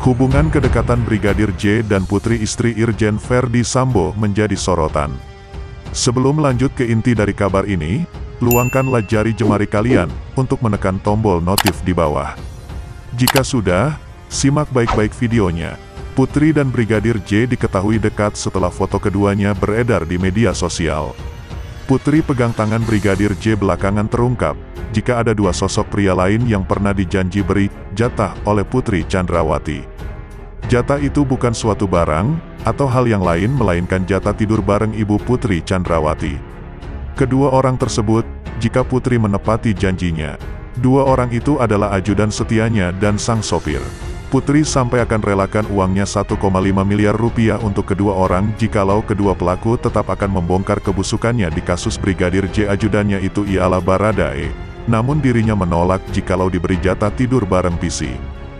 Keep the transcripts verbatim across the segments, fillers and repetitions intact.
Hubungan kedekatan Brigadir J dan putri istri Irjen Verdi Sambo menjadi sorotan. Sebelum lanjut ke inti dari kabar ini, luangkanlah jari jemari kalian untuk menekan tombol notif di bawah. Jika sudah, simak baik-baik videonya. Putri dan Brigadir J diketahui dekat setelah foto keduanya beredar di media sosial. Putri pegang tangan Brigadir J belakangan terungkap, jika ada dua sosok pria lain yang pernah dijanji beri jatah oleh Putri Chandrawati. Jatah itu bukan suatu barang, atau hal yang lain melainkan jatah tidur bareng ibu Putri Chandrawati. Kedua orang tersebut, jika Putri menepati janjinya, dua orang itu adalah ajudan setianya dan sang sopir. Putri sampai akan relakan uangnya satu koma lima miliar rupiah untuk kedua orang jikalau kedua pelaku tetap akan membongkar kebusukannya di kasus Brigadir J. Ajudannya itu ialah Baradae, namun dirinya menolak jikalau diberi jatah tidur bareng P C.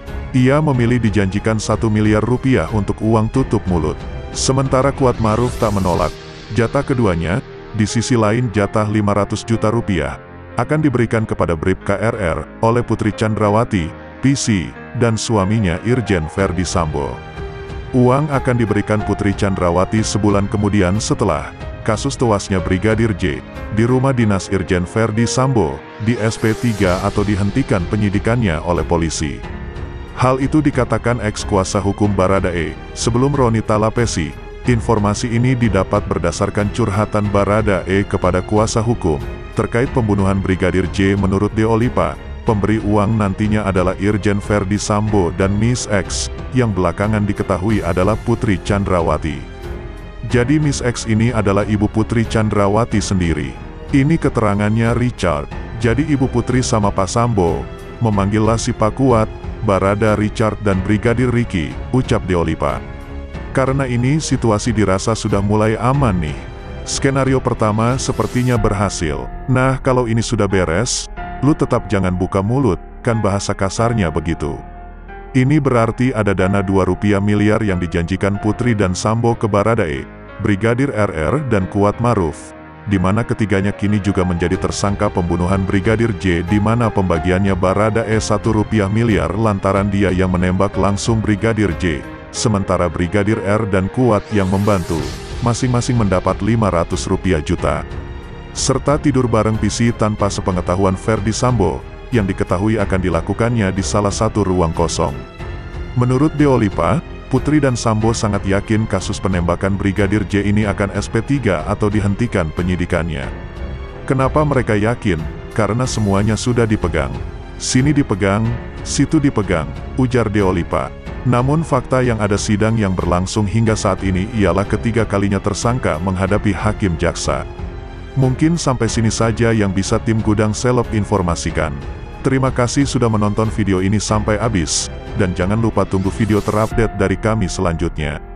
Ia memilih dijanjikan satu miliar rupiah untuk uang tutup mulut. Sementara Kuat Maruf tak menolak jatah keduanya. Di sisi lain jatah lima ratus juta rupiah akan diberikan kepada Bribka R R oleh Putri Chandrawati, P C, dan suaminya Irjen Verdi Sambo. Uang akan diberikan Putri Chandrawati sebulan kemudian setelah kasus tewasnya Brigadir J di rumah dinas Irjen Verdi Sambo di S P tiga atau dihentikan penyidikannya oleh polisi. Hal itu dikatakan eks kuasa hukum Baradae sebelum Roni Talapesi. Informasi ini didapat berdasarkan curhatan Baradae kepada kuasa hukum terkait pembunuhan Brigadir J. Menurut Deolipa, pemberi uang nantinya adalah Irjen Verdi Sambo dan Miss X, yang belakangan diketahui adalah Putri Chandrawati. Jadi Miss X ini adalah ibu Putri Chandrawati sendiri. Ini keterangannya Richard. Jadi ibu Putri sama Pak Sambo memanggillah si Pak Kuat, Barada Richard dan Brigadir Ricky, ucap Deolipa. Karena ini situasi dirasa sudah mulai aman nih. Skenario pertama sepertinya berhasil. Nah kalau ini sudah beres, lu tetap jangan buka mulut, kan bahasa kasarnya begitu. Ini berarti ada dana dua rupiah miliar yang dijanjikan Putri dan Sambo ke Baradae, Brigadir R R dan Kuat Maruf, di mana ketiganya kini juga menjadi tersangka pembunuhan Brigadir J, di mana pembagiannya Baradae satu rupiah miliar lantaran dia yang menembak langsung Brigadir J, sementara Brigadir R dan Kuat yang membantu, masing-masing mendapat lima ratus rupiah juta. Serta tidur bareng P C tanpa sepengetahuan Verdi Sambo, yang diketahui akan dilakukannya di salah satu ruang kosong. Menurut Deolipa, Putri dan Sambo sangat yakin kasus penembakan Brigadir J ini akan S P tiga atau dihentikan penyidikannya. Kenapa mereka yakin? Karena semuanya sudah dipegang. Sini dipegang, situ dipegang, ujar Deolipa. Namun fakta yang ada sidang yang berlangsung hingga saat ini ialah ketiga kalinya tersangka menghadapi hakim jaksa. Mungkin sampai sini saja yang bisa tim Gudang Seleb informasikan. Terima kasih sudah menonton video ini sampai habis, dan jangan lupa tunggu video terupdate dari kami selanjutnya.